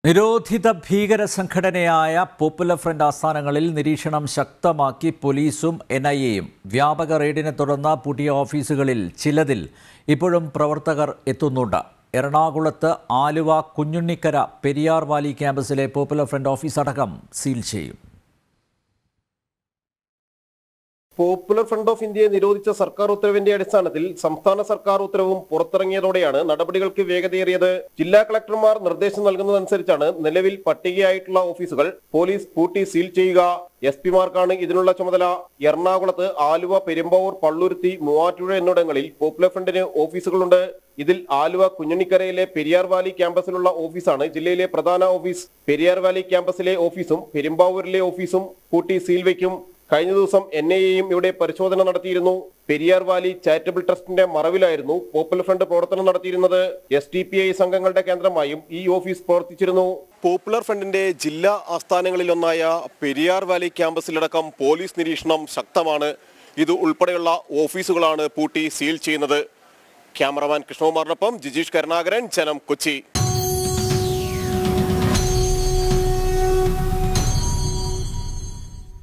നിരോധിത ഭീകര സംഘടനയായ പോപ്പുലർ ഫ്രണ്ട് ആസ്ഥാനങ്ങളിൽ നിരീക്ഷണം ശക്തമാക്കി പോലീസും എൻഐഎയും വ്യാപക റെയ്ഡിനെ തുടർന്ന് പൂട്ടിയ ഓഫീസുകളിൽ ചിലതിൽ ഇപ്പോഴും പ്രവർത്തകർ എത്തുന്നുണ്ട്. എറണാകുളത്ത് ആലുവ കുഞ്ഞുണ്ണിക്കര പെരിയാർ വാലി ക്യാമ്പസിലെ പോപ്പുലർ ഫ്രണ്ട് ഓഫീസ് അടക്കം സീൽ ചെയ്യും. പോപ്പുലർ ഫ്രണ്ട് ഓഫ് ഇന്ത്യയെ നിരോധിച്ച സർക്കാർ ഉത്തരവിന്റെ അടിസ്ഥാനത്തിൽ സംസ്ഥാന സർക്കാർ ഉത്തരവും പുറത്തിറങ്ങിയതോടെയാണ് നടപടികൾക്ക് വേഗതയേറിയത്. ജില്ലാ കളക്ടർമാർ നിർദ്ദേശം നൽകുന്നതനുസരിച്ചാണ് നിലവിൽ പട്ടികയായിട്ടുള്ള ഓഫീസുകൾ പോലീസ് പൂട്ടി സീൽ ചെയ്യുക. എസ്.പിമാർക്കാണ് ഇതിനുള്ള ചുമതല. എറണാകുളത്ത് ആലുവ, പെരുമ്പാവൂർ, പള്ളുരുത്തി, മൂവാറ്റുപുഴ എന്നിവിടങ്ങളിൽ പോപ്പുലർ ഫ്രണ്ടിന് ഓഫീസുകളുണ്ട്. ഇതിൽ ആലുവ കുഞ്ഞുണ്ണിക്കരയിലെ പെരിയാർ വാലി ക്യാമ്പസിലുള്ള ഓഫീസാണ് ജില്ലയിലെ പ്രധാന ഓഫീസ്. പെരിയാർ വാലി ക്യാമ്പസിലെ ഓഫീസും പെരുമ്പാവൂരിലെ ഓഫീസും പൂട്ടി സീൽ വയ്ക്കും. കഴിഞ്ഞ ദിവസം എൻഐഎയും ഇവിടെ പരിശോധന നടത്തിയിരുന്നു. പെരിയാർ വാലി ചാരിറ്റബിൾ ട്രസ്റ്റിന്റെ മറവിലായിരുന്നു പോപ്പുലർ ഫ്രണ്ട് പ്രവർത്തനം നടത്തിയിരുന്നത്. SDPI സംഘങ്ങളുടെ കേന്ദ്രമായും ഈ ഓഫീസ് പ്രവർത്തിച്ചിരുന്നു. പോപ്പുലർ ഫ്രണ്ടിന്റെ ജില്ലാ ആസ്ഥാനങ്ങളിലൊന്നായ പെരിയാർ വാലി ക്യാമ്പസിലടക്കം പോലീസ് നിരീക്ഷണം ശക്തമാണ്. ഇത് ഉൾപ്പെടെയുള്ള ഓഫീസുകളാണ് പൂട്ടി സീൽ ചെയ്യുന്നത്. ക്യാമറമാൻ കൃഷ്ണകുമാറിനൊപ്പം ജിജീഷ് കരുണാകരൻ, ജനം, കൊച്ചി.